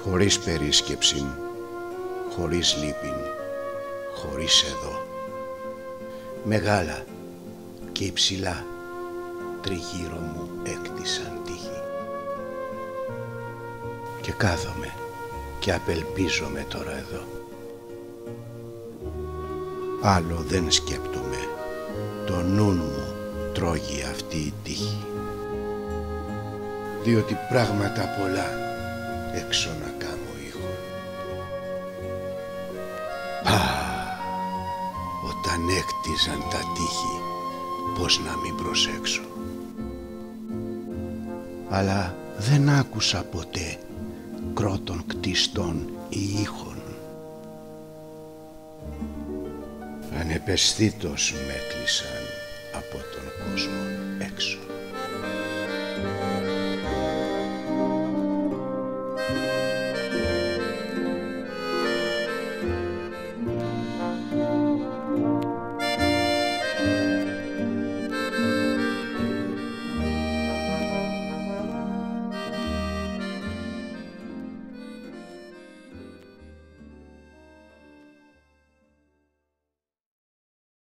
χωρίς περίσκεψη, χωρίς λύπην, χωρίς εδώ. Μεγάλα και υψηλά τριγύρω μου έκτισαν τείχη. Και κάθομαι και απελπίζομαι τώρα εδώ. Άλλο δεν σκέπτομαι, το νουν μου τρώγει αυτή η τύχη. Διότι πράγματα πολλά έξω να κάμω ήχο. Όταν έκτιζαν τα τείχη, πώς να μην προσέξω. Αλλά δεν άκουσα ποτέ κρότων κτιστών ή ήχων. Ανεπαισθήτως με έκλεισαν από τον κόσμο.